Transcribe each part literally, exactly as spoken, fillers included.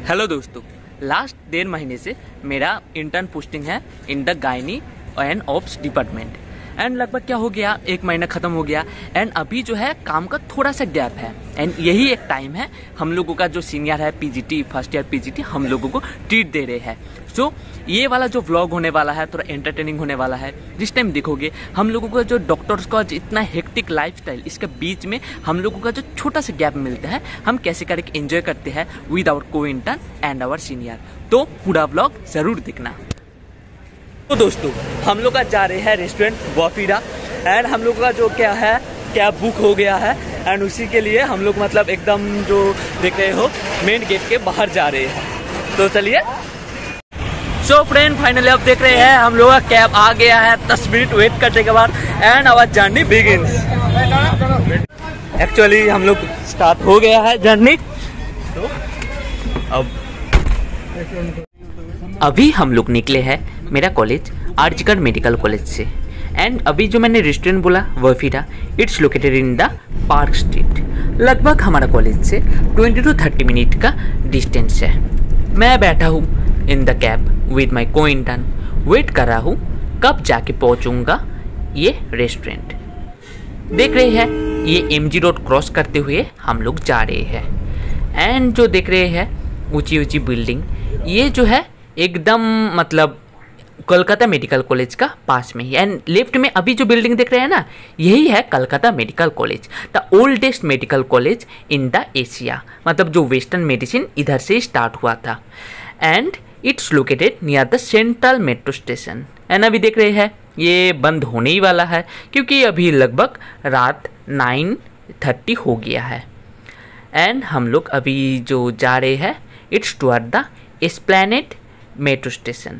Hello दोस्तों, last डेढ़ महीने से मेरा इंटर्न पोस्टिंग है in the gyne and ops department. And लगभग क्या हो गया, एक महीना खत्म हो गया। एंड अभी जो है काम का थोड़ा सा गैप है। एंड यही एक टाइम है हम लोगों का जो सीनियर है पीजीटी फर्स्ट ईयर पीजीटी हम लोगों को ट्रीट दे रहे हैं। सो ये वाला जो व्लॉग होने वाला है थोड़ा एंटरटेनिंग होने वाला है। जिस टाइम देखोगे हम लोगों का जो डॉक्टर्स का इतना हेक्टिक लाइफस्टाइल, इसके बीच में हम लोगों का जो छोटा सा गैप मिलता है हम कैसे करके एंजॉय करते हैं विद आवर को इंटर्न एंड आवर सीनियर। तो पूरा व्लॉग जरूर देखना। तो दोस्तों हम लोग का जा रहे हैं रेस्टोरेंट वफीरा। एंड हम लोग का जो क्या है कैब बुक हो गया है। एंड उसी के लिए हम लोग मतलब एकदम जो देख रहे हो मेन गेट के बाहर जा रहे हैं। तो चलिए। सो फ्रेंड फाइनली आप देख रहे हैं हम लोग का कैब आ गया है। दस मिनट वेट करने के बाद and our journey begins. Actually हम लोग स्टार्ट हो गया है जर्नी। तो अब अभी हम लोग निकले हैं मेरा कॉलेज आर्जिकर मेडिकल कॉलेज से। एंड अभी जो मैंने रेस्टोरेंट बोला वफीरा, it's located in the park street. लगभग हमारा कॉलेज से ट्वेंटी टू थर्टी मिनट का डिस्टेंस है। मैं बैठा हूँ in the cab with my co intern, wait कर रहा हूँ कब जाके पहुँचूँगा ये रेस्टोरेंट। देख रहे हैं ये एम जी रोड क्रॉस करते हुए हम लोग जा रहे हैं। एंड जो देख रहे हैं ऊंची ऊंची बिल्डिंग, ये जो है एकदम मतलब कोलकाता मेडिकल कॉलेज का पास में ही। एंड लेफ्ट में अभी जो बिल्डिंग देख रहे हैं ना, यही है Kolkata medical college, the oldest medical college in the Asia. मतलब जो वेस्टर्न मेडिसिन इधर से स्टार्ट हुआ था। And it's located near the central metro station. And अभी देख रहे हैं ये बंद होने ही वाला है क्योंकि अभी लगभग रात नाइन थर्टी हो गया है। एंड हम लोग अभी जो जा रहे हैं it's toward the Esplanade metro station.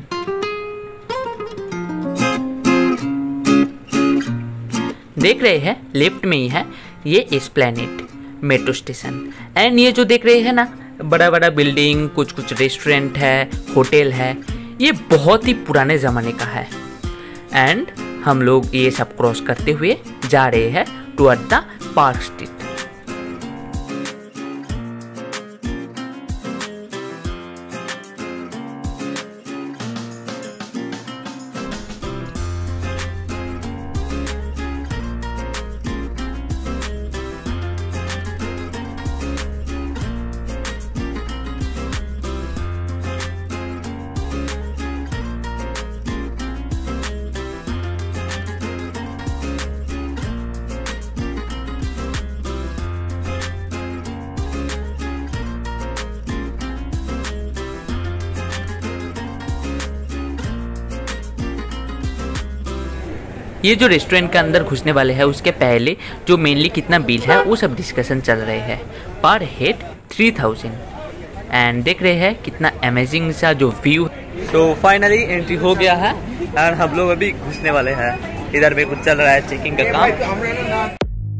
देख रहे हैं लेफ्ट में ही है ये एस्प्लैनेड मेट्रो स्टेशन। एंड ये जो देख रहे हैं ना बड़ा बड़ा बिल्डिंग, कुछ कुछ रेस्टोरेंट है, होटल है, ये बहुत ही पुराने ज़माने का है। एंड हम लोग ये सब क्रॉस करते हुए जा रहे हैं टुवर्ड द पार्क स्ट्रीट। ये जो रेस्टोरेंट के अंदर घुसने वाले हैं उसके पहले जो मेनली कितना बिल है वो सब डिस्कशन चल रहे हैं। पर हेड थ्री थाउजेंड। एंड देख रहे हैं कितना अमेजिंग सा जो व्यू। तो फाइनली एंट्री हो गया है एंड हम लोग अभी घुसने वाले हैं। इधर में कुछ चल रहा है चेकिंग का काम।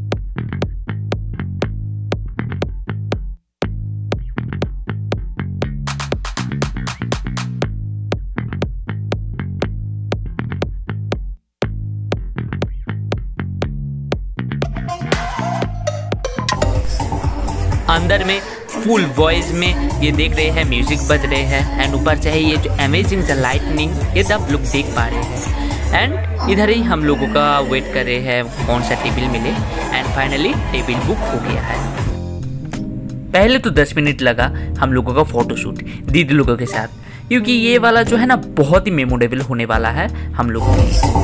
अंदर में फुल वॉइस में ये देख रहे हैं म्यूजिक बज रहे हैं। एंड ऊपर चाहे ये जो अमेजिंग सा लाइटनिंग ये सब लोग देख पा रहे हैं। एंड इधर ही हम लोगों का वेट कर रहे हैं कौन सा टेबल मिले। एंड फाइनली टेबल बुक हो गया है। पहले तो दस मिनट लगा हम लोगों का फोटोशूट दीदी लोगों के साथ, क्योंकि ये वाला जो है ना बहुत ही मेमोरेबल होने वाला है हम लोगों को।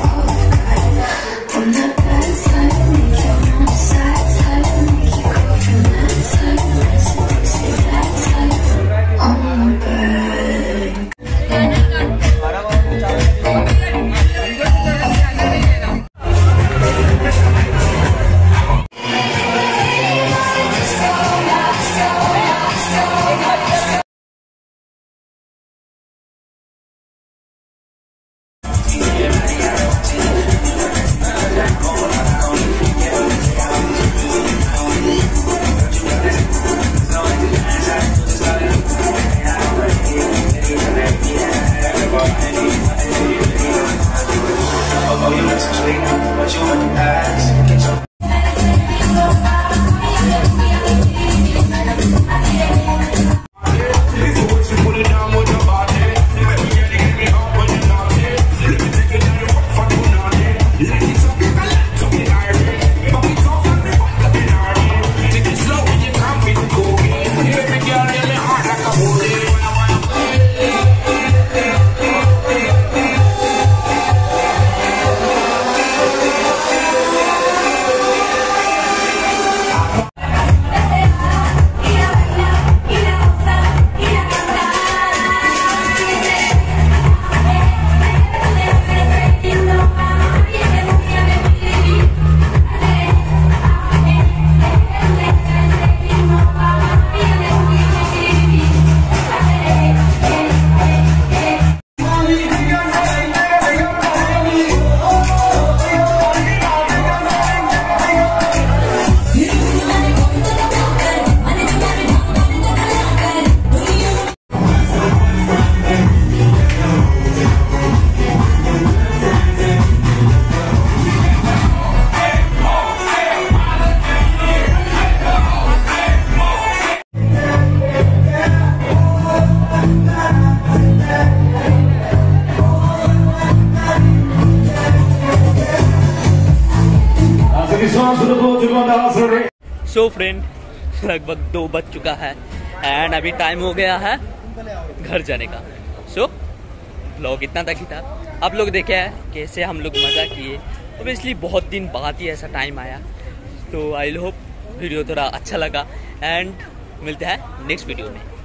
सो फ्रेंड लगभग दो बज चुका है एंड अभी टाइम हो गया है घर जाने का। सो व्लॉग इतना तक ही था। आप लोग देखे हैं कैसे हम लोग मज़ा किए। ऑब्वियसली बहुत दिन बाद ही ऐसा टाइम आया, तो आई होप वीडियो थोड़ा अच्छा लगा एंड मिलते हैं नेक्स्ट वीडियो में।